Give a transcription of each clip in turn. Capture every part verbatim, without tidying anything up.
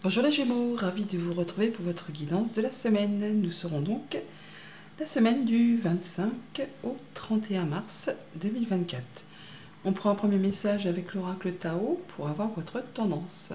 Bonjour les Gémeaux, ravi de vous retrouver pour votre guidance de la semaine. Nous serons donc la semaine du vingt-cinq au trente et un mars deux mille vingt-quatre. On prend un premier message avec l'oracle Tao pour avoir votre tendance.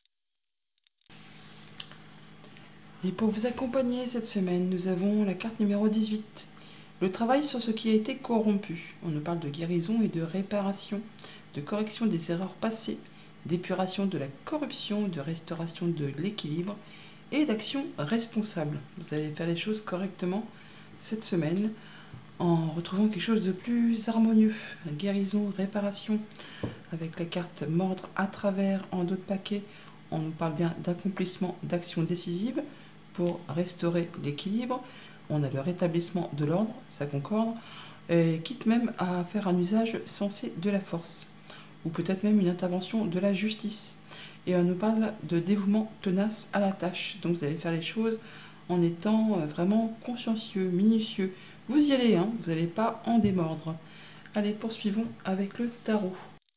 Et pour vous accompagner cette semaine, nous avons la carte numéro dix-huit. Le travail sur ce qui a été corrompu. On nous parle de guérison et de réparation, de correction des erreurs passées, d'épuration de la corruption, de restauration de l'équilibre et d'action responsable. Vous allez faire les choses correctement cette semaine en retrouvant quelque chose de plus harmonieux. Guérison, réparation, avec la carte mordre à travers en dos de paquet, on nous parle bien d'accomplissement d'actions décisives pour restaurer l'équilibre. On a le rétablissement de l'ordre, ça concorde, et quitte même à faire un usage sensé de la force, ou peut-être même une intervention de la justice. Et on nous parle de dévouement tenace à la tâche. Donc vous allez faire les choses en étant vraiment consciencieux, minutieux. Vous y allez, hein, vous n'allez pas en démordre. Allez, poursuivons avec le tarot.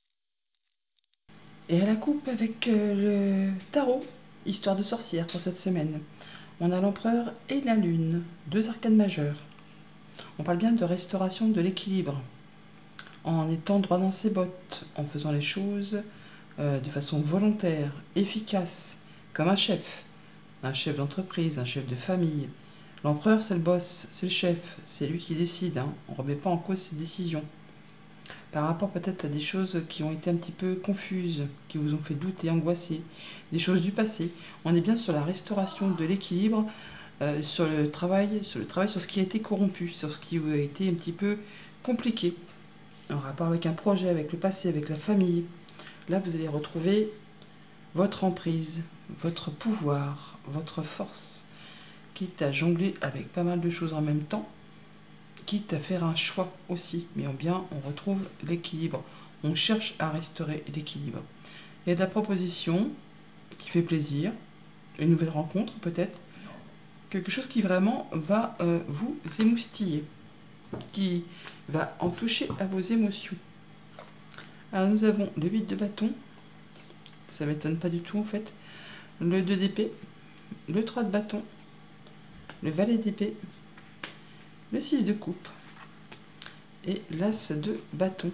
Et à la coupe avec le tarot, histoire de sorcière pour cette semaine. On a l'empereur et la lune, deux arcanes majeures. On parle bien de restauration de l'équilibre, en étant droit dans ses bottes, en faisant les choses euh, de façon volontaire, efficace, comme un chef, un chef d'entreprise, un chef de famille. L'empereur, c'est le boss, c'est le chef, c'est lui qui décide, hein. On ne remet pas en cause ses décisions. Par rapport peut-être à des choses qui ont été un petit peu confuses, qui vous ont fait douter, angoisser, des choses du passé. On est bien sur la restauration de l'équilibre, euh, sur le travail, sur le travail sur ce qui a été corrompu, sur ce qui a été un petit peu compliqué, en rapport avec un projet, avec le passé, avec la famille. Là, vous allez retrouver votre emprise, votre pouvoir, votre force, quitte à jongler avec pas mal de choses en même temps, quitte à faire un choix aussi, mais en bien, on retrouve l'équilibre. On cherche à restaurer l'équilibre. Il y a de la proposition qui fait plaisir, une nouvelle rencontre peut-être, quelque chose qui vraiment va euh, vous émoustiller, qui va en toucher à vos émotions. Alors nous avons le huit de bâton, ça m'étonne pas du tout en fait, le deux d'épée, le trois de bâton, le valet d'épée, le six de coupe et l'as de bâton.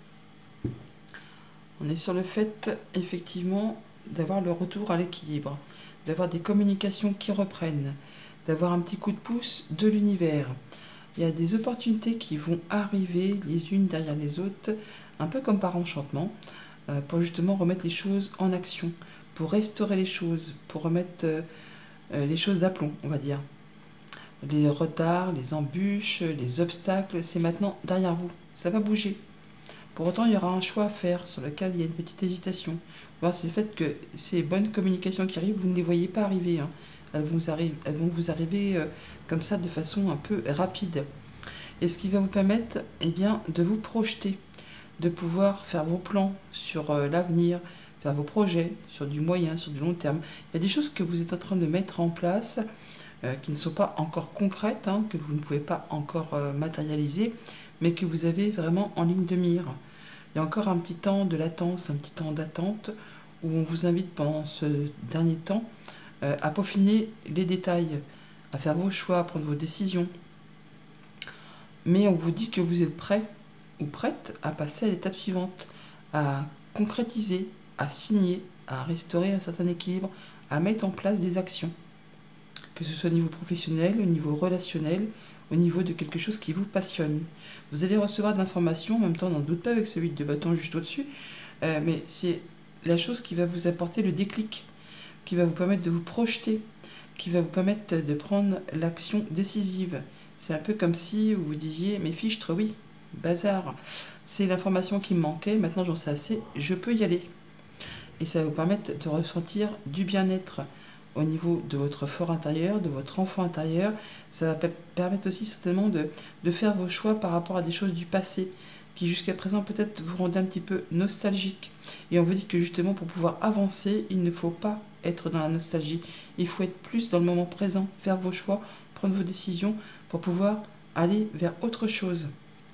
On est sur le fait effectivement d'avoir le retour à l'équilibre, d'avoir des communications qui reprennent, d'avoir un petit coup de pouce de l'univers. Il y a des opportunités qui vont arriver les unes derrière les autres, un peu comme par enchantement, euh, pour justement remettre les choses en action, pour restaurer les choses, pour remettre euh, les choses d'aplomb, on va dire. Les retards, les embûches, les obstacles, c'est maintenant derrière vous. Ça va bouger. Pour autant, il y aura un choix à faire sur lequel il y a une petite hésitation. Voir c'est le fait que ces bonnes communications qui arrivent, vous ne les voyez pas arriver. Hein. Elles, vous arrivent, elles vont vous arriver euh, comme ça de façon un peu rapide. Et ce qui va vous permettre eh bien, de vous projeter, de pouvoir faire vos plans sur euh, l'avenir, faire vos projets sur du moyen, sur du long terme. Il y a des choses que vous êtes en train de mettre en place Euh, qui ne sont pas encore concrètes, hein, que vous ne pouvez pas encore euh, matérialiser, mais que vous avez vraiment en ligne de mire. Il y a encore un petit temps de latence, un petit temps d'attente, où on vous invite pendant ce dernier temps euh, à peaufiner les détails, à faire vos choix, à prendre vos décisions. Mais on vous dit que vous êtes prêt ou prête à passer à l'étape suivante, à concrétiser, à signer, à restaurer un certain équilibre, à mettre en place des actions. Que ce soit au niveau professionnel, au niveau relationnel, au niveau de quelque chose qui vous passionne. Vous allez recevoir de l'information, en même temps, n'en doute pas avec ce huit de bâton juste au-dessus, euh, mais c'est la chose qui va vous apporter le déclic, qui va vous permettre de vous projeter, qui va vous permettre de prendre l'action décisive. C'est un peu comme si vous vous disiez, mes fichtres, oui, bazar, c'est l'information qui me manquait, maintenant j'en sais assez, je peux y aller. Et ça va vous permettre de ressentir du bien-être au niveau de votre fort intérieur, de votre enfant intérieur. Ça va permettre aussi certainement de, de faire vos choix par rapport à des choses du passé qui jusqu'à présent peut-être vous rendaient un petit peu nostalgique. Et on vous dit que justement pour pouvoir avancer, il ne faut pas être dans la nostalgie. Il faut être plus dans le moment présent, faire vos choix, prendre vos décisions pour pouvoir aller vers autre chose.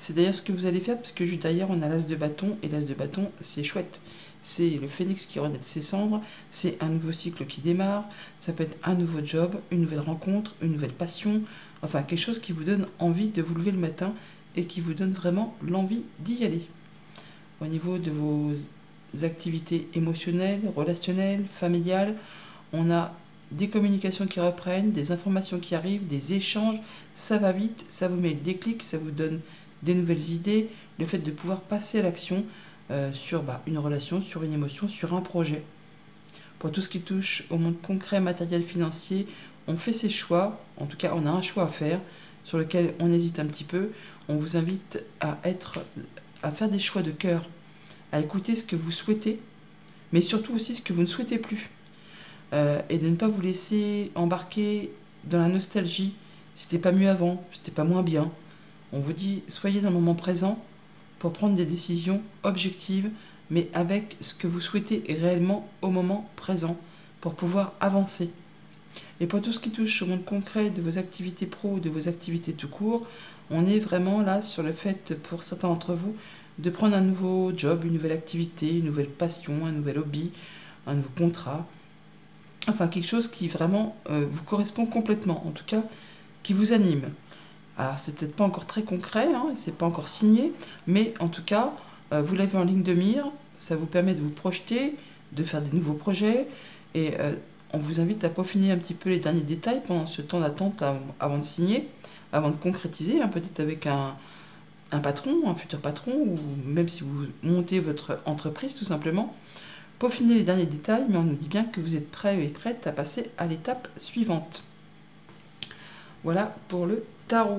C'est d'ailleurs ce que vous allez faire, parce que juste derrière, on a l'as de bâton, et l'as de bâton, c'est chouette. C'est le phénix qui renaît de ses cendres, c'est un nouveau cycle qui démarre, ça peut être un nouveau job, une nouvelle rencontre, une nouvelle passion, enfin quelque chose qui vous donne envie de vous lever le matin et qui vous donne vraiment l'envie d'y aller. Au niveau de vos activités émotionnelles, relationnelles, familiales, on a des communications qui reprennent, des informations qui arrivent, des échanges, ça va vite, ça vous met le déclic, ça vous donne des nouvelles idées, le fait de pouvoir passer à l'action euh, sur bah, une relation, sur une émotion, sur un projet. Pour tout ce qui touche au monde concret, matériel, financier, on fait ses choix, en tout cas on a un choix à faire, sur lequel on hésite un petit peu. On vous invite à, être, à faire des choix de cœur, à écouter ce que vous souhaitez, mais surtout aussi ce que vous ne souhaitez plus. Euh, et de ne pas vous laisser embarquer dans la nostalgie. C'était pas mieux avant, c'était pas moins bien. On vous dit, soyez dans le moment présent pour prendre des décisions objectives, mais avec ce que vous souhaitez réellement au moment présent, pour pouvoir avancer. Et pour tout ce qui touche au monde concret de vos activités pro ou de vos activités tout court, on est vraiment là sur le fait, pour certains d'entre vous, de prendre un nouveau job, une nouvelle activité, une nouvelle passion, un nouvel hobby, un nouveau contrat. Enfin, quelque chose qui vraiment euh, vous correspond complètement, en tout cas, qui vous anime. Alors, c'est peut-être pas encore très concret, hein, c'est pas encore signé, mais en tout cas, euh, vous l'avez en ligne de mire, ça vous permet de vous projeter, de faire des nouveaux projets, et euh, on vous invite à peaufiner un petit peu les derniers détails pendant ce temps d'attente avant de signer, avant de concrétiser, hein, peut-être avec un, un patron, un futur patron, ou même si vous montez votre entreprise tout simplement. Peaufiner les derniers détails, mais on nous dit bien que vous êtes prêts et prêtes à passer à l'étape suivante. Voilà pour le tarot.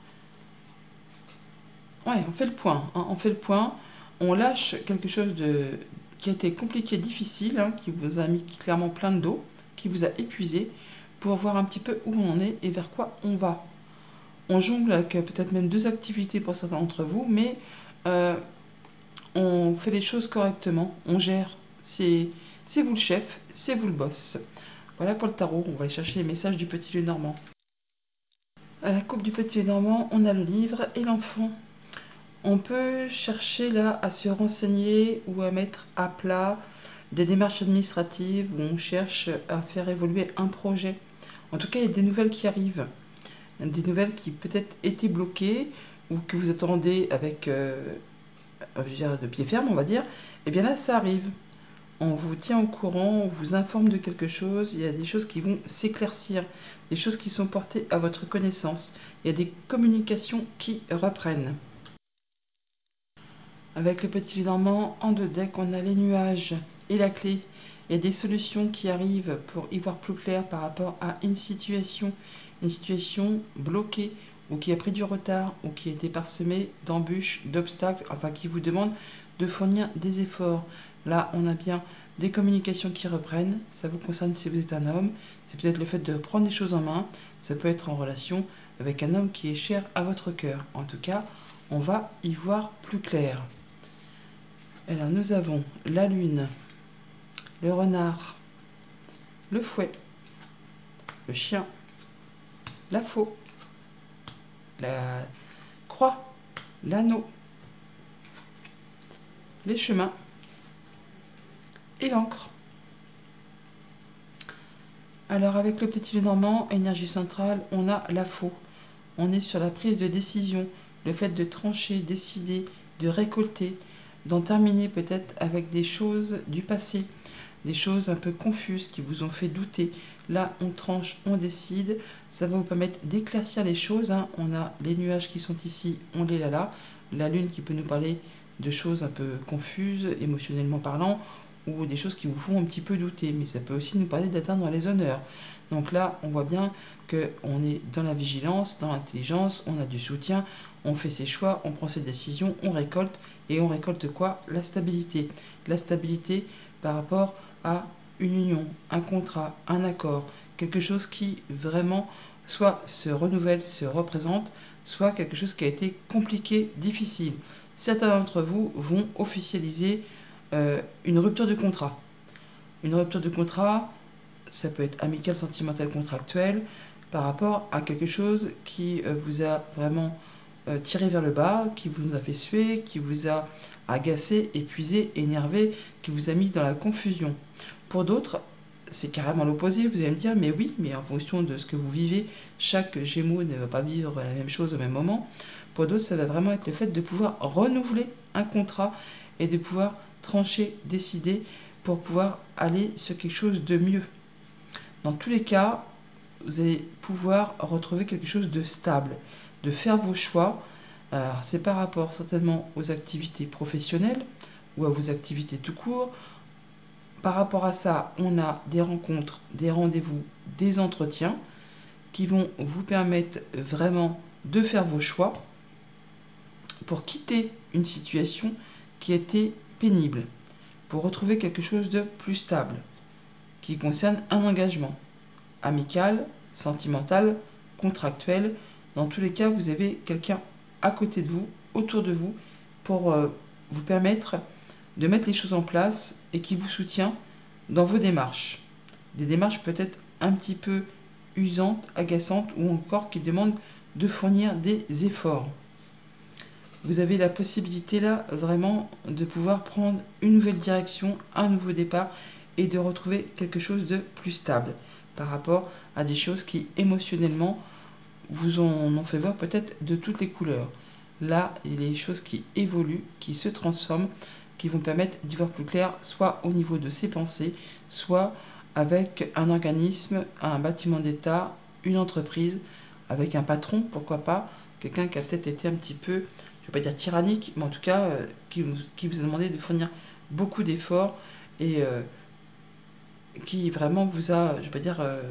Ouais, on fait le point. Hein, on fait le point. On lâche quelque chose de qui a été compliqué, difficile, hein, qui vous a mis clairement plein de dos, qui vous a épuisé, pour voir un petit peu où on en est et vers quoi on va. On jongle avec peut-être même deux activités pour certains d'entre vous, mais euh, on fait les choses correctement, on gère. C'est vous le chef, c'est vous le boss. Voilà pour le tarot, on va aller chercher les messages du Petit Lenormand. À la coupe du Petit Lenormand, on a le livre et l'enfant. On peut chercher là à se renseigner ou à mettre à plat des démarches administratives où on cherche à faire évoluer un projet. En tout cas, il y a des nouvelles qui arrivent. Des nouvelles qui peut-être étaient bloquées ou que vous attendez avec euh, je veux dire, de pied ferme, on va dire. Et bien là, ça arrive. On vous tient au courant, on vous informe de quelque chose, il y a des choses qui vont s'éclaircir, des choses qui sont portées à votre connaissance, il y a des communications qui reprennent. Avec le Petit Lenormand, en deux decks, on a les nuages et la clé. Il y a des solutions qui arrivent pour y voir plus clair par rapport à une situation, une situation bloquée, ou qui a pris du retard, ou qui a été parsemée d'embûches, d'obstacles, enfin qui vous demande de fournir des efforts. Là, on a bien des communications qui reprennent. Ça vous concerne si vous êtes un homme. C'est peut-être le fait de prendre les choses en main. Ça peut être en relation avec un homme qui est cher à votre cœur. En tout cas, on va y voir plus clair. Alors, nous avons la lune, le renard, le fouet, le chien, la faux, la croix, l'anneau, les chemins et l'encre. Alors avec le Petit Lenormand, énergie centrale, on a la faux. On est sur la prise de décision, le fait de trancher, décider, de récolter, d'en terminer peut-être avec des choses du passé, des choses un peu confuses qui vous ont fait douter. Là, on tranche, on décide, ça va vous permettre d'éclaircir les choses. Hein. On a les nuages qui sont ici, on les a là, la lune qui peut nous parler de choses un peu confuses, émotionnellement parlant, ou des choses qui vous font un petit peu douter, mais ça peut aussi nous parler d'atteindre les honneurs. Donc là, on voit bien qu'on est dans la vigilance, dans l'intelligence, on a du soutien, on fait ses choix, on prend ses décisions, on récolte, et on récolte quoi? La stabilité. La stabilité par rapport à une union, un contrat, un accord, quelque chose qui vraiment soit se renouvelle, se représente, soit quelque chose qui a été compliqué, difficile. Certains d'entre vous vont officialiser euh, une rupture de contrat. Une rupture de contrat, ça peut être amical, sentimental, contractuel, par rapport à quelque chose qui euh, vous a vraiment euh, tiré vers le bas, qui vous a fait suer, qui vous a agacé, épuisé, énervé, qui vous a mis dans la confusion. Pour d'autres, c'est carrément l'opposé. Vous allez me dire, mais oui, mais en fonction de ce que vous vivez, chaque Gémeaux ne va pas vivre la même chose au même moment. Pour d'autres, ça va vraiment être le fait de pouvoir renouveler un contrat et de pouvoir trancher, décider pour pouvoir aller sur quelque chose de mieux. Dans tous les cas, vous allez pouvoir retrouver quelque chose de stable, de faire vos choix. Alors, c'est par rapport certainement aux activités professionnelles ou à vos activités tout court. Par rapport à ça, on a des rencontres, des rendez-vous, des entretiens qui vont vous permettre vraiment de faire vos choix pour quitter une situation qui était pénible, pour retrouver quelque chose de plus stable, qui concerne un engagement amical, sentimental, contractuel. Dans tous les cas, vous avez quelqu'un à côté de vous, autour de vous, pour euh, vous permettre de mettre les choses en place et qui vous soutient dans vos démarches. Des démarches peut-être un petit peu usantes, agaçantes ou encore qui demandent de fournir des efforts. Vous avez la possibilité là vraiment de pouvoir prendre une nouvelle direction, un nouveau départ et de retrouver quelque chose de plus stable par rapport à des choses qui émotionnellement vous en ont fait voir peut-être de toutes les couleurs. Là, il y a des choses qui évoluent, qui se transforment, qui vont permettre d'y voir plus clair, soit au niveau de ses pensées, soit avec un organisme, un bâtiment d'État, une entreprise, avec un patron, pourquoi pas, quelqu'un qui a peut-être été un petit peu, je ne vais pas dire tyrannique, mais en tout cas, euh, qui, qui vous a demandé de fournir beaucoup d'efforts et euh, qui vraiment vous a, je ne vais pas dire, euh,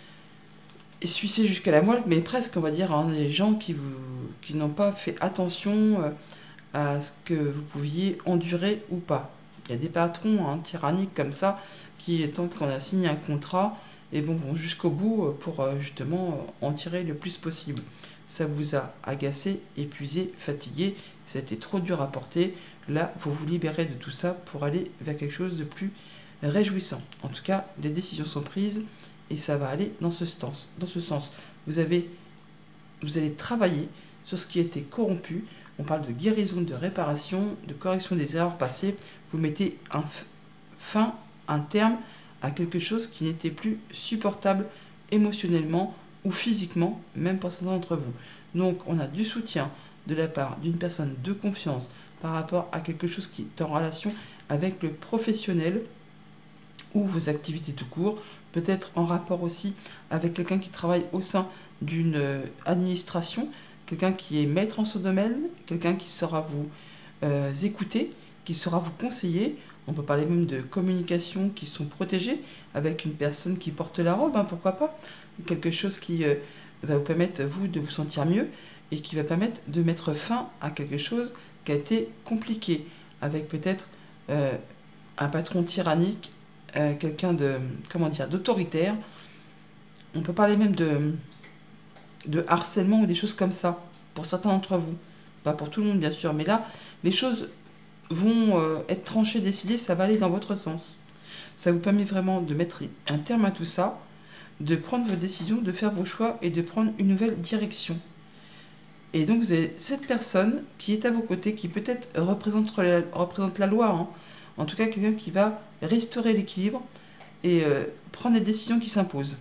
sucé jusqu'à la moelle, mais presque, on va dire, hein, des gens qui, vous, qui n'ont pas fait attention euh, à ce que vous pouviez endurer ou pas. Il y a des patrons hein, tyranniques comme ça, qui, tant qu'on a signé un contrat, et bon, vont jusqu'au bout pour euh, justement en tirer le plus possible. Ça vous a agacé, épuisé, fatigué, ça a été trop dur à porter. Là, vous vous libérez de tout ça pour aller vers quelque chose de plus réjouissant. En tout cas, les décisions sont prises et ça va aller dans ce sens. Dans ce sens, vous, avez, vous allez travailler sur ce qui a été corrompu. On parle de guérison, de réparation, de correction des erreurs passées. Vous mettez un fin, un terme à quelque chose qui n'était plus supportable émotionnellement ou physiquement, même pour certains d'entre vous. Donc, on a du soutien de la part d'une personne de confiance par rapport à quelque chose qui est en relation avec le professionnel ou vos activités tout court, peut-être en rapport aussi avec quelqu'un qui travaille au sein d'une administration, quelqu'un qui est maître en ce domaine, quelqu'un qui saura vous euh, écouter, qui saura vous conseiller. On peut parler même de communications qui sont protégées avec une personne qui porte la robe, hein, pourquoi pas. Quelque chose qui euh, va vous permettre, vous, de vous sentir mieux et qui va permettre de mettre fin à quelque chose qui a été compliqué, avec peut-être euh, un patron tyrannique, euh, quelqu'un de, comment dire, d'autoritaire. On peut parler même de, de harcèlement ou des choses comme ça, pour certains d'entre vous. Pas pour tout le monde, bien sûr, mais là, les choses vont euh, être tranchées, décidées, ça va aller dans votre sens. Ça vous permet vraiment de mettre un terme à tout ça, de prendre vos décisions, de faire vos choix et de prendre une nouvelle direction. Et donc vous avez cette personne qui est à vos côtés, qui peut-être représente, représente la loi, hein. En tout cas quelqu'un qui va restaurer l'équilibre et euh, prendre les décisions qui s'imposent.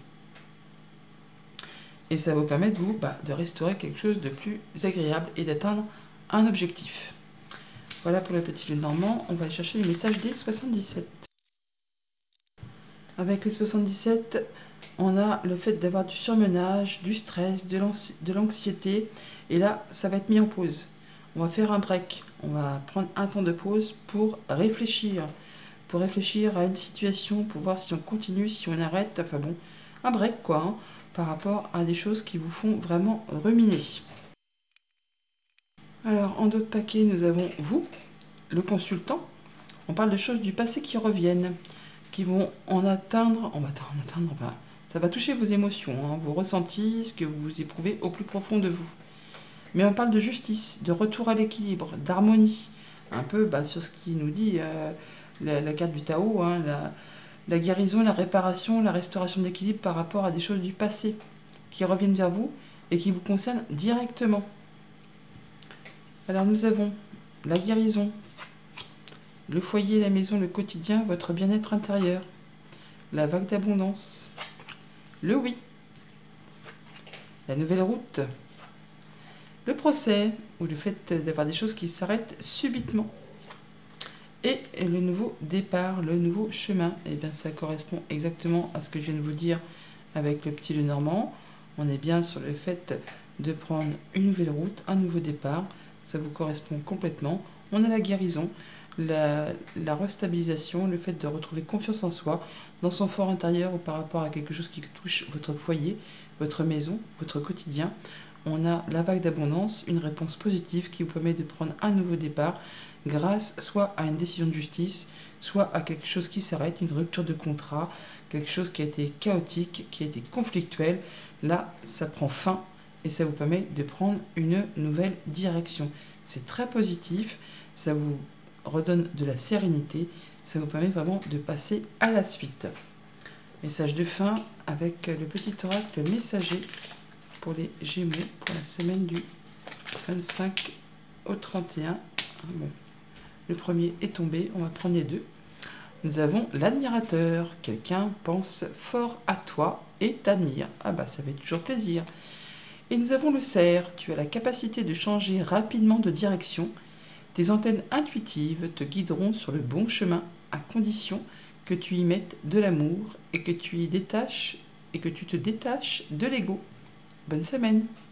Et ça va vous permettre, vous, bah, de restaurer quelque chose de plus agréable et d'atteindre un objectif. Voilà pour le petit Lenormand. On va aller chercher les messages des soixante-dix-sept. Avec les soixante-dix-sept, on a le fait d'avoir du surmenage, du stress, de l'anxiété. Et là, ça va être mis en pause. On va faire un break. On va prendre un temps de pause pour réfléchir. Pour réfléchir à une situation, pour voir si on continue, si on arrête. Enfin bon, un break quoi, hein, par rapport à des choses qui vous font vraiment ruminer. Alors, en d'autres paquets, nous avons vous, le consultant. On parle de choses du passé qui reviennent, qui vont en atteindre, on va en atteindre, bah, ça va toucher vos émotions, hein, vos ressentis, ce que vous éprouvez au plus profond de vous. Mais on parle de justice, de retour à l'équilibre, d'harmonie, un peu bah, sur ce qui nous dit euh, la, la carte du Tao, hein, la, la guérison, la réparation, la restauration d'équilibre par rapport à des choses du passé qui reviennent vers vous et qui vous concernent directement. Alors nous avons la guérison, le foyer, la maison, le quotidien, votre bien-être intérieur, la vague d'abondance, le oui, la nouvelle route, le procès, ou le fait d'avoir des choses qui s'arrêtent subitement, et le nouveau départ, le nouveau chemin. Et bien ça correspond exactement à ce que je viens de vous dire avec le petit Lenormand. On est bien sur le fait de prendre une nouvelle route, un nouveau départ, ça vous correspond complètement. On a la guérison, la, la restabilisation, le fait de retrouver confiance en soi, dans son fort intérieur ou par rapport à quelque chose qui touche votre foyer, votre maison, votre quotidien. On a la vague d'abondance, une réponse positive qui vous permet de prendre un nouveau départ grâce soit à une décision de justice, soit à quelque chose qui s'arrête, une rupture de contrat, quelque chose qui a été chaotique, qui a été conflictuel. Là, ça prend fin et ça vous permet de prendre une nouvelle direction. C'est très positif, ça vous redonne de la sérénité, ça vous permet vraiment de passer à la suite. Message de fin avec le petit oracle messager pour les Gémeaux pour la semaine du vingt-cinq au trente et un. Bon, le premier est tombé, on va prendre les deux. Nous avons l'admirateur. Quelqu'un pense fort à toi et t'admire. Ah bah ça fait toujours plaisir. Et nous avons le cerf. Tu as la capacité de changer rapidement de direction. Tes antennes intuitives te guideront sur le bon chemin à condition que tu y mettes de l'amour et que tu y détaches et que tu te détaches de l'ego. Bonne semaine.